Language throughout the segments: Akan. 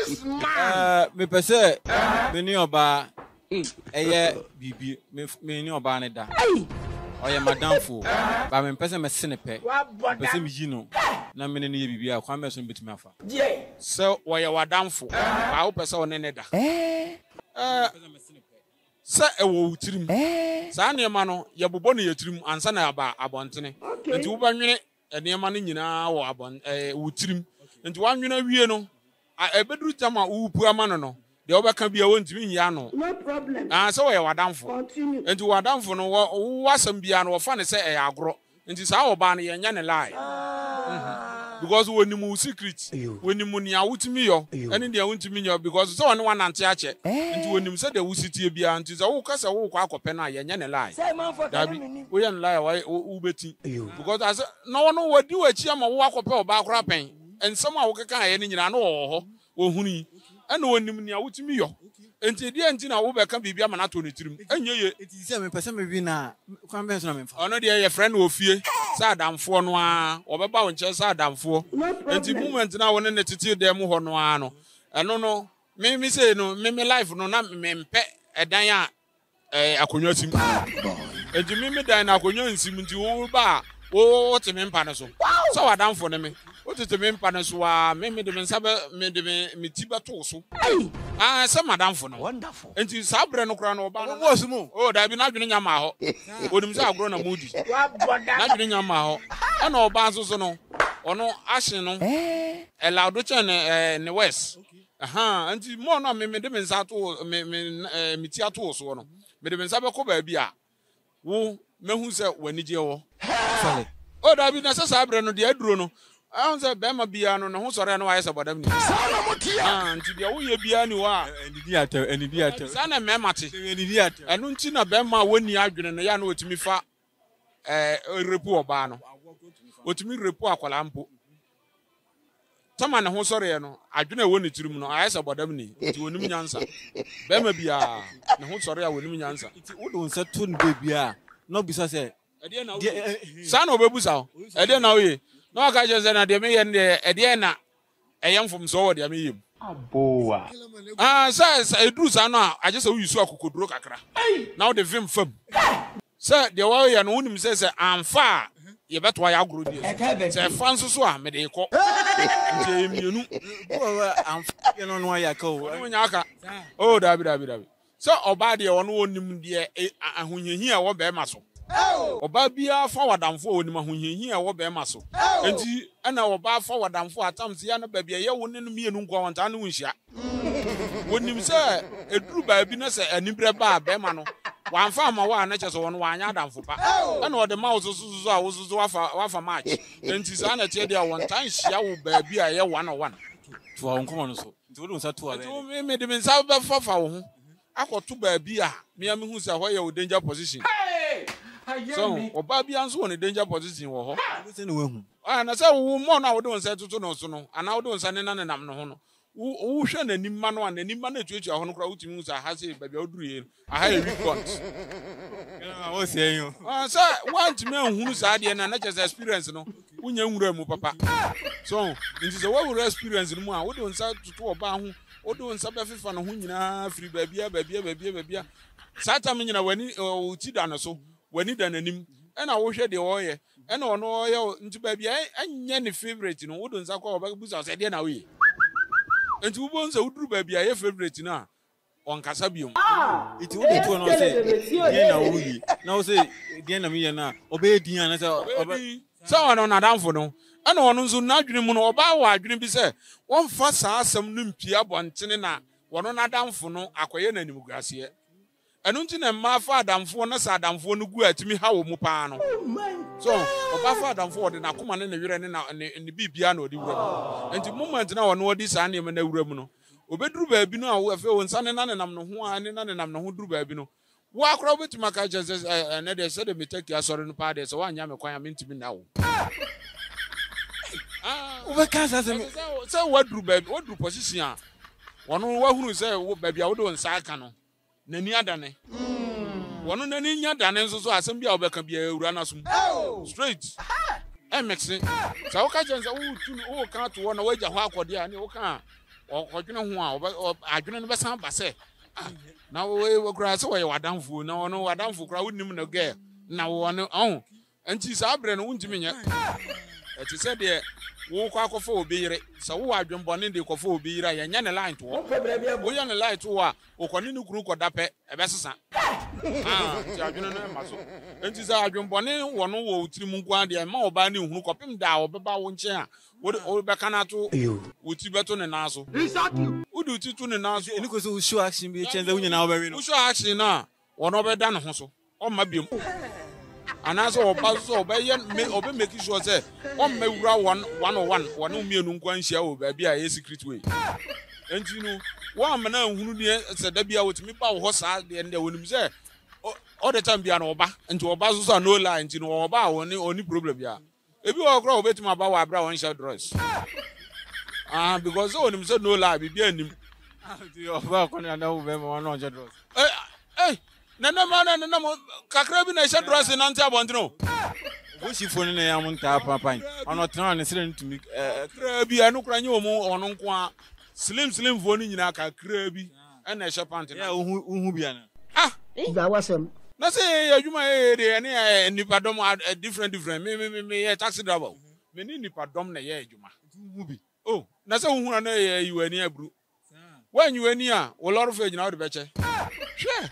this man. Me pese me ni oba eye bibi me ni oba ne da. Oye madam fo ba me pese me sene pe. Pese me yi no na me ne ye bibi a kwa me so betumi afa. So oye wadamfo ba wo pese one ne da. Sa ewo utirim. Sa niema no ye bobo ne yetirim ansa na aba abontene. Nti wo banwene niema no nyina wo utirim. Nti wanwene wie no ebeduru tama upu ama no de obeka bia wontimi nya no. No problem. So oye wadamfo. Continue. Nti wadamfo no wo wasam bia no wo fa ne se agro. Nti sa oba no ye nya ne lie. Because when you secret, when you money out to me, and in the own to me, because so one anti ache, and when you said the city be anti, the Ocas or Quaco Pena, and lie. We and lie away, Ubeti. Because as no one would do a chiama walk up back rapping, and somehow can any or honey, and when you out to me, and the end in our can be a manatonitum, and you, It is 7% maybe na convention. honor dear friend will fear. Sadam for noir, or about Sadam for. And the moment now when the titi them honoano. And no, me say no, me life no not me pet a dia a conyosim. And you me dine a conyosim to all bar. Oh, what a men panaso. So I down for them. What is the men panaswa? Me the men sabe me tiba toso. Some madam for no. Wonderful. And you sabre no crown or What was more? oh, that be not doing your mouth. Would himself grown a moody. Not doing your mouth. And all bands no. Or no, ashen no. A loud in the west. Aha, and you more not me them in Sato, me tiato so no. Me the men sabe cover beer. Woo, me who said when you Sorry. oh, that be necessary no, the Edruno. I don't say Bema Biano, no, who's around wise about them. And to the way Bianu are, And the theater. Sana Memati. And the theater. And Untina Bema when you argued and Yano to me fa a report bano. What to me report Colampo. Someone who's sorry, no, I do not want it to know. I asked about them. To win me answer. Bema Bia, no, who's sorry, I will me answer. It's all certain baby. No, besides, Son of Babusa, I don't know. No, I just said, I may and Ediana, a young from Sword, I mean. Boa. Says, I do, Sana, I just saw you so could broke a crack. Now the film firm. Sir, the warrior and woman says, I'm far. You bet why I grew this. Say, Francis Swam, they call. You know, I'm fucking on why I call. oh, Dabby. So, Obadi on one, dear, and when you hear what bear muscle. Obabia forward and forward, when you hear what bear muscle. And our bar forward and forward, times the other baby, you wouldn't me and go on and wish ya. When you say a true babiness and Ibra bar, Bemano, one farmer, one natures on one yard and for and what the mouse was offer much. Then Tisana tell you one time she will be a year 101. To our own so. To me, the South for I got two baby, me and who's a way with danger position. So, Obabians won a danger position. And I said, more now don't say to no, and now don't send an amno. Who shan any man one, any man to which I want to crowd to use a hazard by Audrey. I had a response. I was saying you. Sir, one to me who's idea and not just experience, no, when you remove papa. So, it is a way we experience in more. We don't say to two about who, or doing some fun who you know, free baby. Satamina when you Tidana so, when you done him, and I wish the oil, and on oil into baby, and any favorite, you know, wouldn't say call back boots outside dinner away. And two bones would do baby, a favorite now on Casabium. It would to not say, Diana, we now say, Diana, me and obey Diana. So on a down for no. And on who's not dreaming about what dream be said. One first saw some limpia, one tinina, one on a down for no, acquaint any mugasia. And until a mafa down for no sad down for no good to me how mupano. So, Obafa down for the Nakuman and the Urana and the Bibiano, the room. And the moment now, I know this animal and the room. Obedru baby no a feel son and none no ho and none and no who baby no. Walk over to my catches and they said me take your sorry party, so one yam quite mean to me now. So what do baby? What do position? One who say, oh, baby, I would do in Sakano. Nenia Dane. One on any Dane, so assembly of can be a runner straight. I'm mixing. So catches oh, can't one away the walk or the any can. ɔkɔdwene ho a adwene no bɛsan ba sɛ na wo kura sɛ wɔyɛ wadamfo na ɔno wadamfo kura wonim no gɛ na wɔno ɔho nti saa brɛ no wontimi nyɛ ɛti sɛ deɛ wo kɔ akɔfa obi yere sɛ wo adwembɔne de kɔfa obi yere a yɛnyɛ ne line to wo yɛ ne line to a okɔne ne kunu kɔda pɛ ɛbɛsesa nti adwene no ma so nti sɛ adwembɔne wɔ no wɔ tiri mu nko adeɛ ma ɔbaa ne hunu kɔpem da a ɔbɛba wo nkyɛn a wo bɛka na to wo ti bɛto ne nan so wo de ti to ne nan so ɛni ko so show action bi kyɛn sɛ wo nyina wo bɛwe no wo show action na wɔno bɛda ne ho so ɔmma biem anaso ọba so ọbẹ make sure say wọn mewura one wọn mmienu nkwa nhyia wɔ baabi a yɛ secret way enti no wọn amana nhunu ne sɛ da bia wotumi ba wɔ hɔ saa de ndɛ wonim sɛ all the time bia na ọba enti ọba so no lie enti no ọba a oni problem bia ebi wɔ kora obetumi aba wɔ abra wɔn hyɛ dress because wonim sɛ no lie bibia anim ọba akɔne na wo bɛ ma wɔn ɔhyɛ dress Nana kakra bi na ɛhyɛ dress nante abɔntene wo sifo ne ya mo ntaa papan ɔno tena ne sere ntumi kakra bi ɛno kora nye wɔn ɔno nko a slim fo no nyinaa kakra bi ɛna ɛhyɛ pant na uhu bi ana Iba wasem. na sɛ adwuma yɛ de ɛne nipadɔm different me yɛ taxi driver me ni nipadɔm na yɛ adwuma uhu bi na sɛ wohuna na yɛ yiwani aburu wanyiwani a wo lɔre fɛ gyina wo de bɛkyɛ hwɛ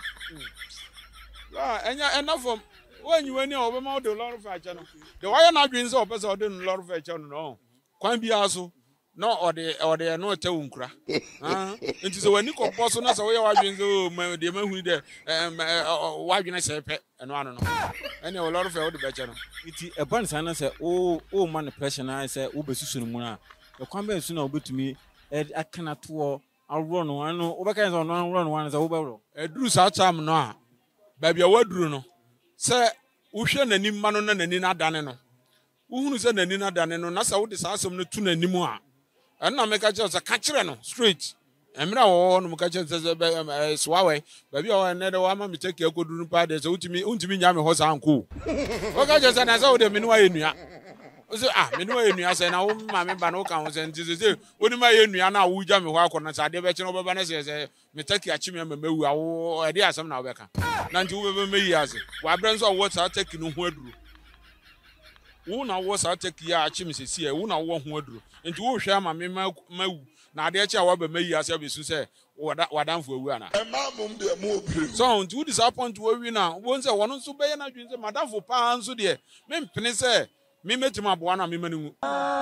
enough from when you any over my the Lord of Fetcher. The why not dreams of us or the Lord of Fetcher no. Quite be also no or they are no teunkra. It is when you compose us away our dreams, the man who the why can I say pet and one and a lot of the Fetcher. It's a bunch and I say, oh man, the pressure I say, Uber Susununa. The comment soon will be to me, I cannot tour. I'll run one over kinds on run one as over. A drew such time now. Baby, a word, no. Sir, Ushan and Nimano and Nina Daneno. Who said the Nina Daneno, Nasa would decide some tune anymore. And now make a just a catcher straight. And now on catcher says a Swawe, baby, or another woman take your good room party, so to me, Yami horse uncle. Okay, just an as old Minua in ya. Minua in ya, and our mammy Banoka and Jesus, what am I in Yana, who jam walk on a side, the over Vanessa, me take your chimney, or idea some now, Becca. Nanti we me yaze wa branzo what are taking no ho aduru wo na wo sa take ya achim sesi e wo na wo ho aduru enti wo hwa ma me mawu na ade achi a wa ba me yaze be su se wadanfo awu ana so enti wo disappoint wo wi na wo nse wono nso be na dwen se madanfo pa nso de me mpene se me metima boa na me manu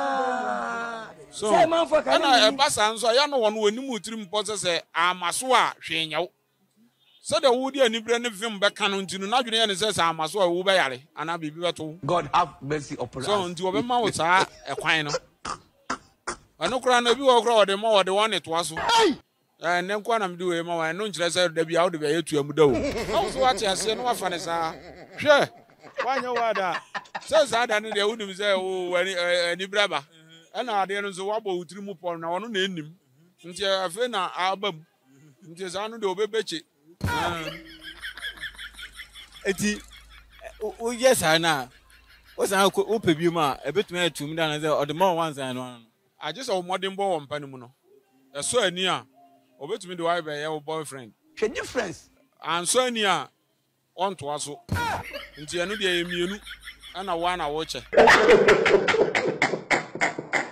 so ana e basa nso ya no wono wani mu tiri mpo se amaso a hwenyawo so the woody and Ibrahim film back canon to not and says I'm as well over yare and I'll be better. God have mercy upon us. So into a mouth a quino. I know crown of you or the more the one it was. And then quan I'm doing more and no just said they be out of here to a mudo. Also what I say no fun is sure. Why no other says I done the wouldn't say oh any brother. And I didn't so wobble with remove on our name him. Until a friend album. Until I know the baby. Eti o yes na o san ko o pe bi ma e betumi atum da na say o the more ones and one I just a modern boy on panimu no e so ani a o betumi de wife be your boyfriend The difference and so ani a on to aso nti enu de emienu ana wa na wo che